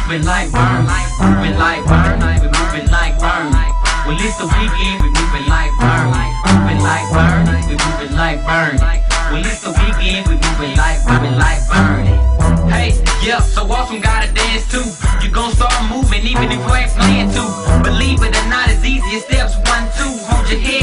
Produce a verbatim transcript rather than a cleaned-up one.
moving like burn, moving like burn, we moving like burn. Well, it's the weekend, we moving like burn, moving like burn, we moving like burn. Well, it's the weekend, we moving like, moving like burn. Hey, yeah, so awesome, gotta dance too. You gon' start moving even if you ain't playing to. Believe it or not, it's easy as steps one, two. Hold your head